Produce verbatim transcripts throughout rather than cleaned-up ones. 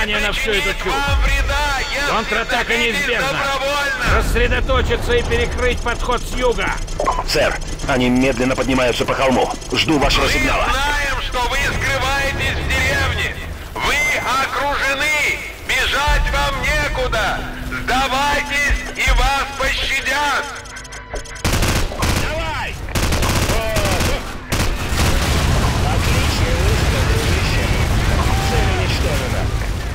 внимания на всю эту чушь. Контратака неизбежна. Рассредоточиться и перекрыть подход с юга. Сэр, они медленно поднимаются по холму. Жду вашего Мы сигнала. знаем, что вы скрываетесь в деревне. Вы окружены. Бежать вам некуда. Сдавайтесь, и вас пощадят. Давай! Отличный выстрел, дружище. Цель уничтожена.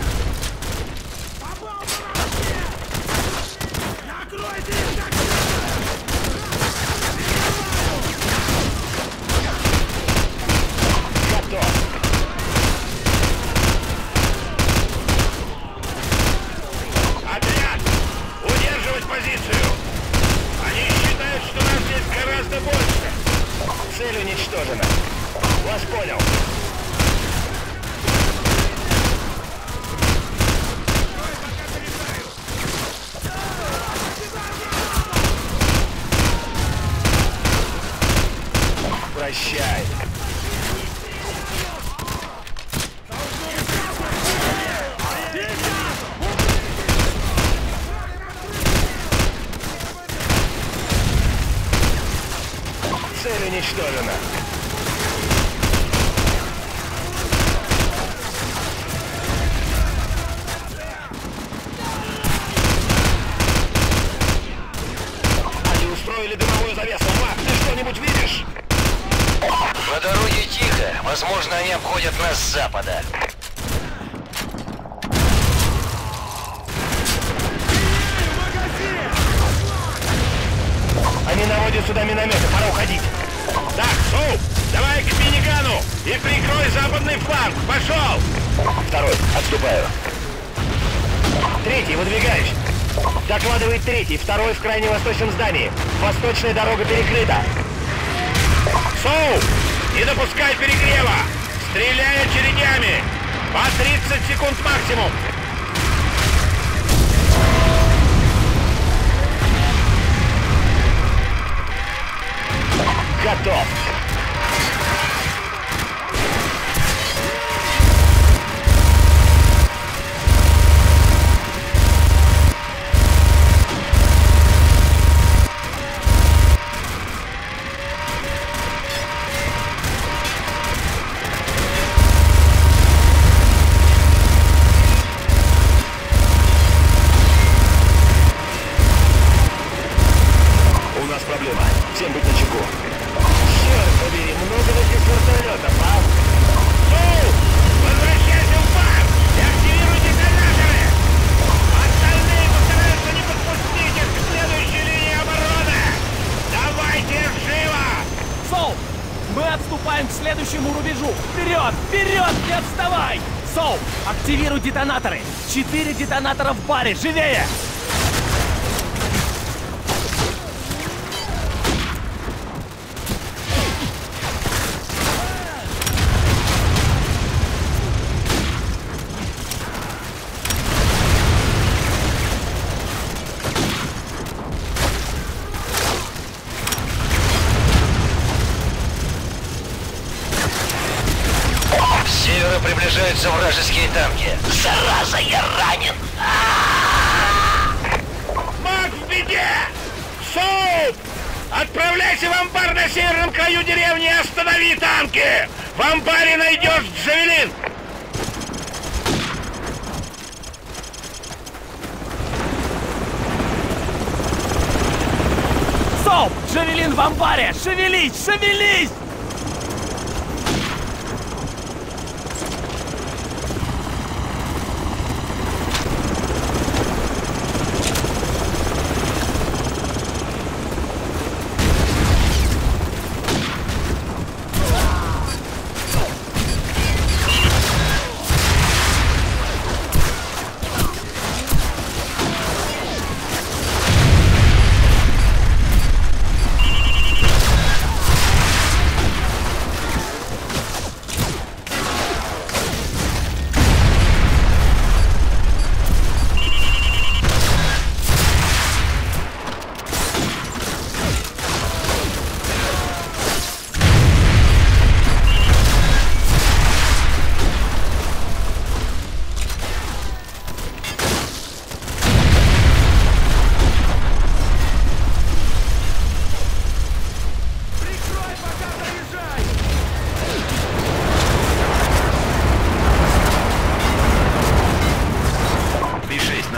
Готов. Отряд! Удерживать позицию! Они считают, что нас здесь гораздо больше. Цель уничтожена. Вас понял. Прощай. Цель уничтожена. Они устроили дымовую завесу. Мак, ты что-нибудь видишь? По дороге тихо. Возможно, они обходят нас с запада. Они наводят сюда минометы. Пора уходить. Так, Соу, давай к минигану и прикрой западный фланг. Пошел! Второй, отступаю. Третий, выдвигаюсь. Докладывает третий, второй в крайне восточном здании. Восточная дорога перекрыта. Соу, не допускай перегрева. Стреляй очередями. По тридцать секунд максимум. Готов. У нас проблема. Всем быть начеку. Черт побери, много таких вертолетов, а? Соу! Возвращайся в парк! И активируй детонаторы! Остальные постараются не подпустить их к следующей линии обороны! Давайте живо! Соу, мы отступаем к следующему рубежу. Вперед! Вперед! Не отставай! Соу, активируй детонаторы! Четыре детонатора в баре! Живее! С севера приближаются вражеские танки. Зараза, я ранен! Маг в беде! Соу! Отправляйся в амбар на северном краю деревни и останови танки! В амбаре найдешь Джавелин! Соу, Джавелин в амбаре! Шевелись! Шевелись!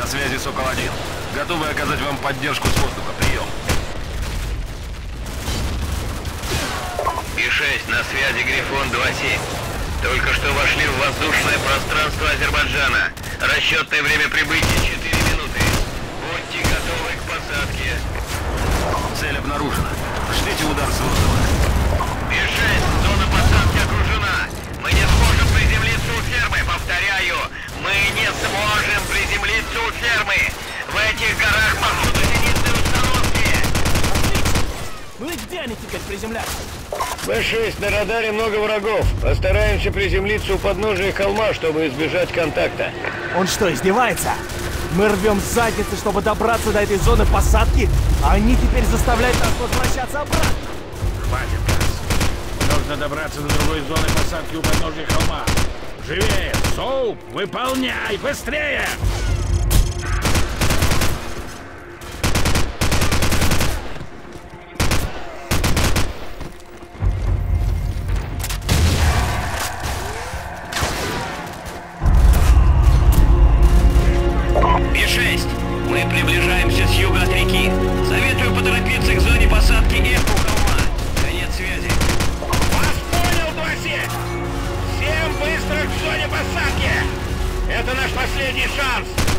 связи Сокол один. Готовы оказать вам поддержку с воздуха. Прием. И шесть, на связи Грифон два семь. Только что вошли в воздушное пространство Азербайджана. Расчетное время прибытия четыре минуты. Будьте готовы к посадке. Цель обнаружена. Ждите удар с воздуха. И шесть, зона посадки окружена. Мы не сможем приземлиться у фермы. Повторяю, мы не сможем приземлиться у фермы. В этих горах повсюду зенитные установки. Ну и где они теперь приземляются? Бэ шесть, на радаре много врагов. Постараемся приземлиться у подножия холма, чтобы избежать контакта. Он что, издевается? Мы рвем задницы, чтобы добраться до этой зоны посадки, а они теперь заставляют нас возвращаться обратно. Хватит, Газ. Нужно добраться до другой зоны посадки у подножия холма. Живее! Соуп, выполняй! Быстрее! И шесть, мы приближаемся с юга от реки. Советую поторопиться к зоне посадки F у холма. Конец связи. Вас понял, два семь! Всем быстро к зоне посадки! Это наш последний шанс!